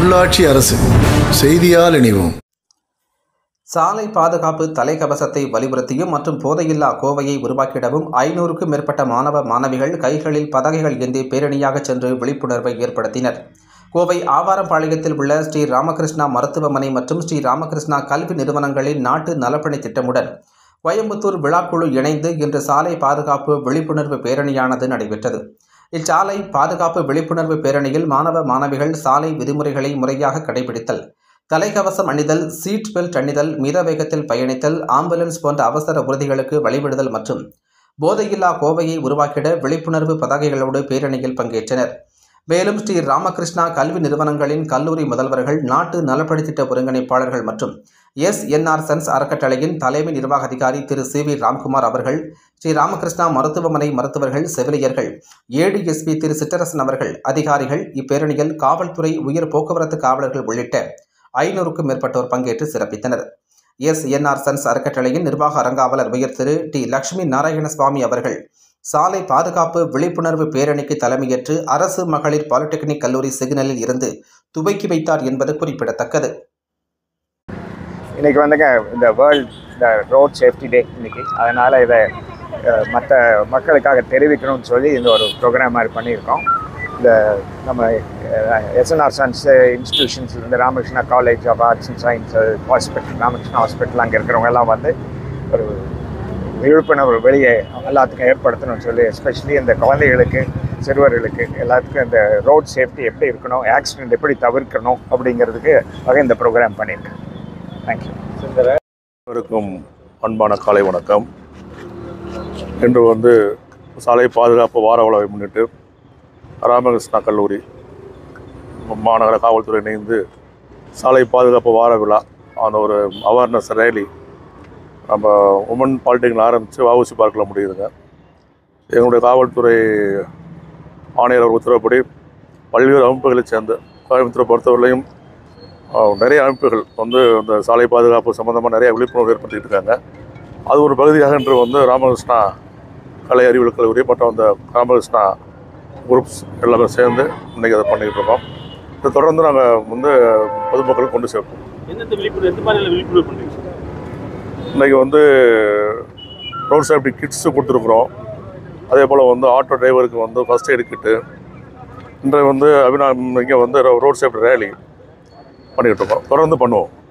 உள்ளாட்சி அரசு செய்தியால் இணைவோம். சாலை பாதுகாப்பு தலைக்கவசத்தை வலியுறுத்தியும் மற்றும் போதையில்லா கோவையை உருவாக்கிடவும் 500க்கும் மேற்பட்ட மாணவ மாணவிகள் கைகளில் பதாகைகள் ஏந்தி பேரணியாக சென்று விழிப்புணர்வை ஏற்படுத்தினர். கோவை ஆவாரம்பாளையத்தில் உள்ள ஸ்ரீ ராமகிருஷ்ணா மருத்துவமனை மற்றும் ஸ்ரீ ராமகிருஷ்ணா கல்வி நிறுவனங்களின் நாட்டு நலப்பணி திட்டமுடன் கோயம்புத்தூர் விழாக்குழு இணைந்து இன்று சாலை பாதுகாப்பு விழிப்புணர்வு பேரணியானது நடைபெற்றது. இச்சாலை பாதுகாப்பு விழிப்புணர்வு பேரணியில் மாணவ மாணவிகள் சாலை விதிமுறைகளை முறையாக கடைபிடித்தல், தலைக்கவசம் அணிதல், சீட் பெல்ட் அணிதல், மித வேகத்தில் பயணித்தல், ஆம்புலன்ஸ் போன்ற அவசர உறுதிகளுக்கு வழிவிடுதல் மற்றும் போதையில்லா கோவையை உருவாக்கிட விழிப்புணர்வு பதாகைகளோடு பேரணியில் பங்கேற்றனர். மேலும் ஸ்ரீ ராமகிருஷ்ணா கல்வி நிறுவனங்களின் கல்லூரி முதல்வர்கள், நாட்டு நலப்பணித்திட்ட ஒருங்கிணைப்பாளர்கள் மற்றும் SNR சன்ஸ் அறக்கட்டளையின் தலைமை நிர்வாக அதிகாரி திரு CV ராம்குமார் அவர்கள், ஸ்ரீ ராமகிருஷ்ணா மருத்துவமனை மருத்துவர்கள், செவிலியர்கள், ADSP திரு சிற்றரசன் அவர்கள், அதிகாரிகள், இப்பேரணியில் காவல்துறை, உயர் போக்குவரத்து காவலர்கள் உள்ளிட்ட 500க்கும் மேற்பட்டோர் பங்கேற்று சிறப்பித்தனர். SNR சன்ஸ் அறக்கட்டளையின் நிர்வாக அரங்காவலர் உயர் திரு T லட்சுமி நாராயணசுவாமி அவர்கள் சாலை பாதுகாப்பு விழிப்புணர்வு பேரணிக்கு தலைமையேற்று அரசு மகளிர் பாலிடெக்னிக் கல்லூரி சிக்னலில் இருந்து துவக்கி வைத்தார் என்பது குறிப்பிடத்தக்கது. இன்னைக்கு வந்துங்க இந்த வேர்ல்ட் ரோட் சேஃப்டி டே இன்னைக்கு, அதனால் இதை மற்ற மக்களுக்காக தெரிவிக்கணும்னு சொல்லி இந்த ஒரு ப்ரோக்ராம் மாதிரி பண்ணியிருக்கோம். இந்த நம்ம SNR சன்ஸ் இன்ஸ்டிடியூஷன்ஸ்லேருந்து Ramakrishna college of arts and science hospital, Ramakrishna hospital அங்கே இருக்கிறவங்க எல்லாம் வந்து ஒரு விழிப்புணர்வு வெளியே எல்லாத்துக்கும் ஏற்படுத்தணும்னு சொல்லி, எஸ்பெஷலி இந்த குழந்தைகளுக்கு, சிறுவர்களுக்கு எல்லாத்துக்கும் இந்த ரோட் சேஃப்டி எப்படி இருக்கணும், ஆக்சிடென்ட் எப்படி தவிர்க்கணும் அப்படிங்கிறதுக்கு இந்த ப்ரோக்ராம் பண்ணியிருக்கேன். தேங்க்யூ. அனைவருக்கும் அன்பான காலை வணக்கம். இன்று வந்து சாலை பாதுகாப்பு வார விழாவை முன்னிட்டு ராமகிருஷ்ணா கல்லூரி மாநகர காவல்துறை இணைந்து சாலை பாதுகாப்பு வார விழா அந்த ஒரு அவேர்னஸ் ரேலி நம்ம உமன் பாலிடெக்னிக் ஆரம்பித்து வஉசி பார்க்கில் முடியுதுங்க. எங்களுடைய காவல்துறை ஆணையர் உத்தரவுப்படி பல்வேறு அமைப்புகளை சேர்ந்து கோயம்புத்தூரை பொறுத்தவரையிலையும் நிறைய அமைப்புகள் வந்து இந்த சாலை பாதுகாப்பு சம்மந்தமாக நிறைய விழிப்புணர்வு ஏற்படுத்திகிட்டு இருக்காங்க. அது ஒரு பகுதியாக இன்று வந்து ராமகிருஷ்ணா கலை அறிவியல் கல்லூரி மற்றும் அந்த ராமகிருஷ்ணா குரூப்ஸ் எல்லாமே சேர்ந்து இன்றைக்கி அதை பண்ணிகிட்டு இருக்கோம். இதை தொடர்ந்து நாங்கள் வந்து பொதுமக்களுக்கு கொண்டு சேர்ப்போம். எந்தெந்த விழிப்புணர்வு, எந்த மாதிரியான விழிப்புணர்வு பண்ணுறீங்க? இன்றைக்கி வந்து ரோட் சேஃப்டி கிட்ஸு கொடுத்துருக்குறோம். அதே போல் வந்து ஆட்டோ டிரைவருக்கு வந்து ஃபஸ்ட் எய்டு கிட்டு, இன்றைய வந்து இங்கே வந்து ரோட் சேஃப்டி ரேலி பண்ணிக்கிட்டு இருக்கோம். தொடர்ந்து பண்ணுவோம்.